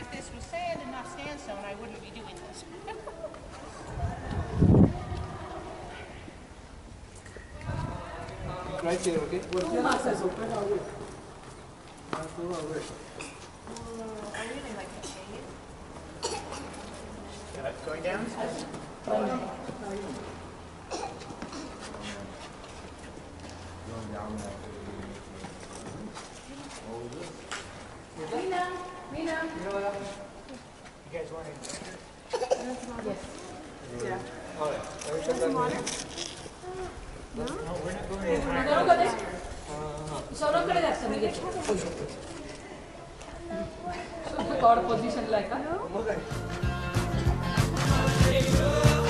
if this was sand and not sandstone, I wouldn't be doing this. Right here, okay? What's your access open? I really like the shade. Going down? Mina. You guys want it? Yes. Yeah. All right. Some water? No, we're not going in. Saurabh कडे जास्त म्हणजे so the chord position like a